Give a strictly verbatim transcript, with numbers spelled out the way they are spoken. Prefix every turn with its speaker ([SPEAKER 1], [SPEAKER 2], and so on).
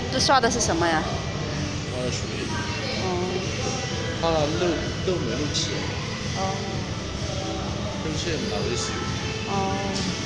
[SPEAKER 1] 这刷的是什么呀？
[SPEAKER 2] 它的水，
[SPEAKER 1] 哦。
[SPEAKER 2] 它漏漏没漏钱，
[SPEAKER 1] 哦。
[SPEAKER 2] 跟线唔係好少。
[SPEAKER 1] 哦。